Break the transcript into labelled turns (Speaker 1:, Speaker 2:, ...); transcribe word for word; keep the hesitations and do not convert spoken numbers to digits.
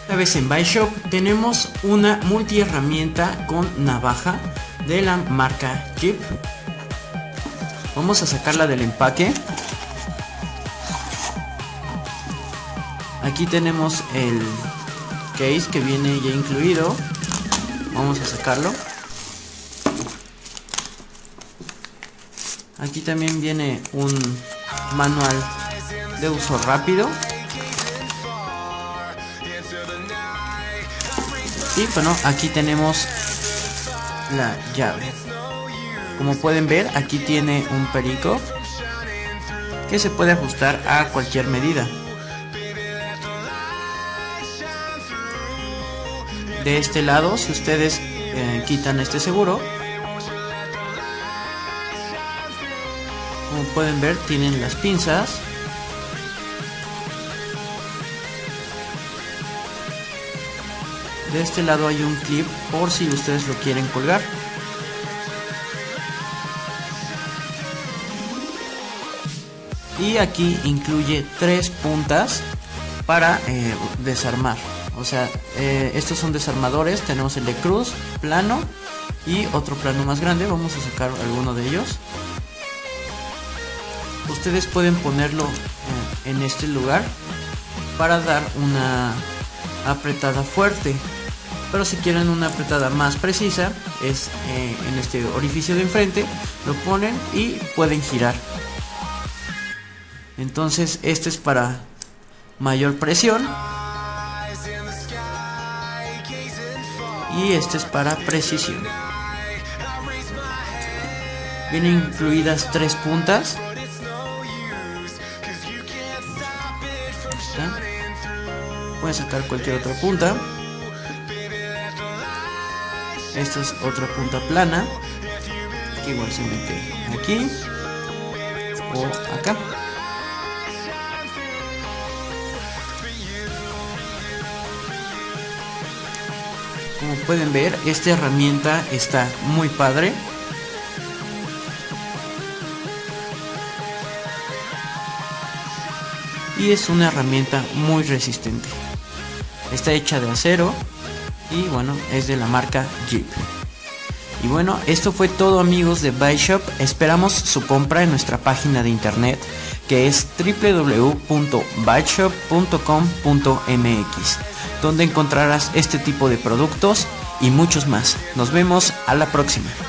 Speaker 1: Esta vez en BuyShop tenemos una multiherramienta con navaja de la marca Jeep. Vamos a sacarla del empaque. Aquí tenemos el case que viene ya incluido. Vamos a sacarlo. Aquí también viene un manual de uso rápido. Y bueno, aquí tenemos la llave. Como pueden ver, aquí tiene un perico que se puede ajustar a cualquier medida. De este lado, si ustedes eh, quitan este seguro, como pueden ver, tienen las pinzas. De este lado hay un clip por si ustedes lo quieren colgar. Y aquí incluye tres puntas para eh, desarmar. O sea, eh, estos son desarmadores. Tenemos el de cruz, plano y otro plano más grande. Vamos a sacar alguno de ellos. Ustedes pueden ponerlo eh, en este lugar para dar una apretada fuerte. Pero si quieren una apretada más precisa, es eh, en este orificio de enfrente. Lo ponen y pueden girar. Entonces este es para mayor presión. Y este es para precisión. Vienen incluidas tres puntas. Pueden sacar cualquier otra punta. Esta es otra punta plana, que igual se mete aquí o acá. Como pueden ver, esta herramienta está muy padre. Y es una herramienta muy resistente. Está hecha de acero. Y bueno, es de la marca Jeep. Y bueno, esto fue todo, amigos de BuyShop. Esperamos su compra en nuestra página de internet, que es w w w punto buyshop punto com punto m x, donde encontrarás este tipo de productos y muchos más. Nos vemos a la próxima.